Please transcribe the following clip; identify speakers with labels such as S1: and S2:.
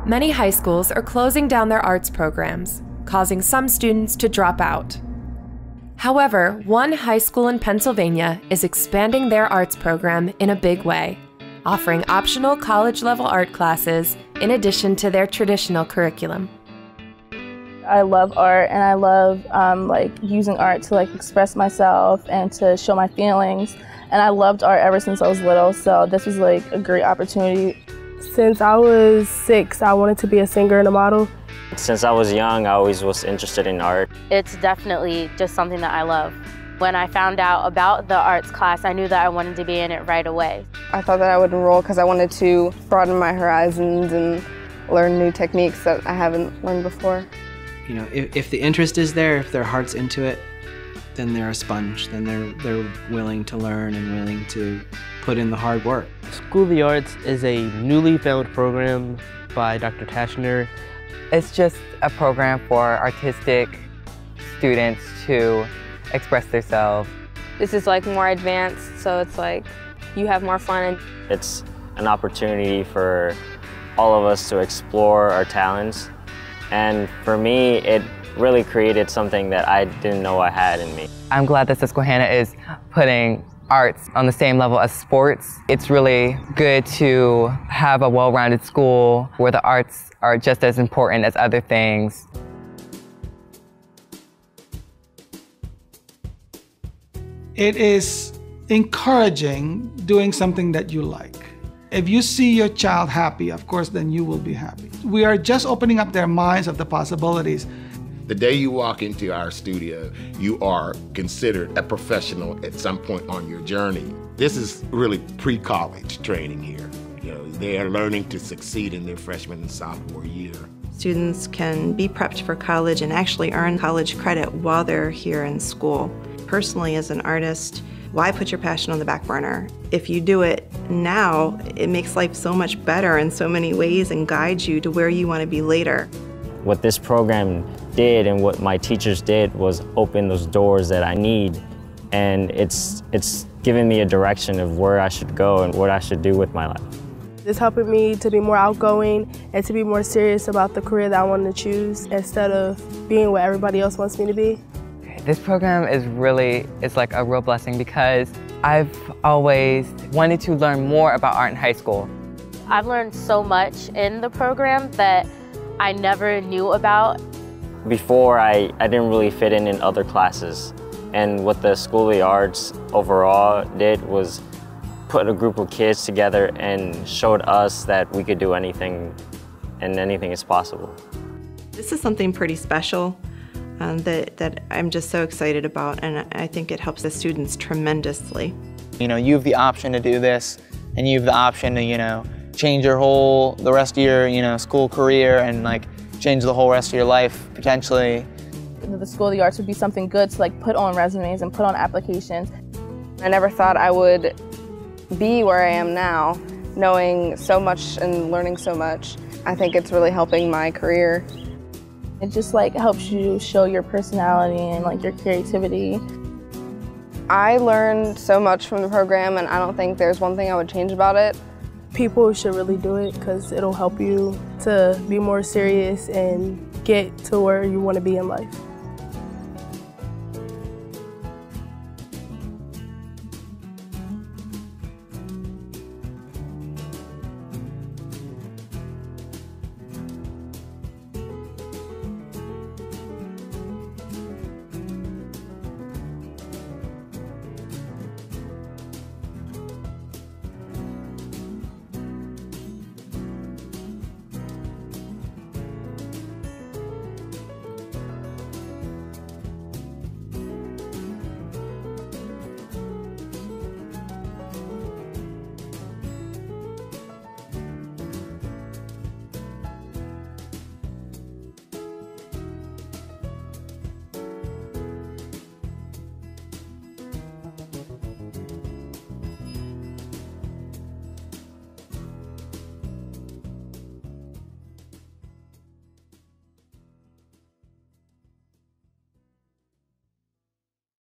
S1: Many high schools are closing down their arts programs, causing some students to drop out. However, one high school in Pennsylvania is expanding their arts program in a big way, offering optional college-level art classes in addition to their traditional curriculum.
S2: I love art, and I love using art to express myself and to show my feelings. And I loved art ever since I was little, so this was a great opportunity.
S3: Since I was 6, I wanted to be a singer and a model.
S4: Since I was young, I always was interested in art.
S5: It's definitely just something that I love. When I found out about the arts class, I knew that I wanted to be in it right away.
S6: I thought that I would enroll because I wanted to broaden my horizons and learn new techniques that I haven't learned before.
S7: You know, if the interest is there, if their heart's into it, then they're a sponge. Then they're willing to learn and willing to put in the hard work.
S8: School of the Arts is a newly founded program by Dr. Tashner.
S9: It's just a program for artistic students to express themselves.
S10: This is more advanced, so it's you have more fun.
S4: It's an opportunity for all of us to explore our talents. And for me, it really created something that I didn't know I had in me.
S9: I'm glad that Susquehanna is putting arts on the same level as sports. It's really good to have a well-rounded school where the arts are just as important as other things.
S11: It is encouraging doing something that you like. If you see your child happy, of course, then you will be happy. We are just opening up their minds of the possibilities.
S12: The day you walk into our studio, you are considered a professional at some point on your journey. This is really pre-college training here. You know, they are learning to succeed in their freshman and sophomore year.
S13: Students can be prepped for college and actually earn college credit while they're here in school. Personally, as an artist, why put your passion on the back burner? If you do it now, it makes life so much better in so many ways and guides you to where you want to be later.
S4: What this program did and what my teachers did was open those doors that I need, and it's given me a direction of where I should go and what I should do with my life.
S3: It's helping me to be more outgoing and to be more serious about the career that I want to choose instead of being what everybody else wants me to be.
S9: This program is it's like a real blessing because I've always wanted to learn more about art in high school.
S5: I've learned so much in the program that I never knew about.
S4: Before, I didn't really fit in other classes. And what the School of the Arts overall did was put a group of kids together and showed us that we could do anything and anything is possible.
S13: This is something pretty special that I'm just so excited about, and I think it helps the students tremendously.
S8: You know, you have the option to do this, and you have the option to, change the rest of your, school career and change the whole rest of your life, potentially.
S2: The School of the Arts would be something good to put on resumes and put on applications.
S6: I never thought I would be where I am now, knowing so much and learning so much. I think it's really helping my career.
S2: It just helps you show your personality and your creativity.
S6: I learned so much from the program, and I don't think there's one thing I would change about it.
S3: People should really do it because it'll help you to be more serious and get to where you want to be in life.